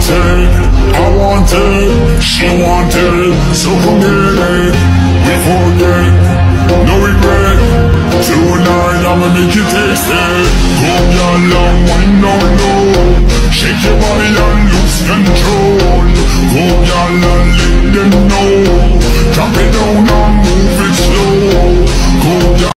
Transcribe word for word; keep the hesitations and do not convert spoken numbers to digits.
wanted, I wanted, she wanted, so come get it. We forget, no regret. Tonight I'ma make you taste it. Come your long wind down low, shake your body and lose control.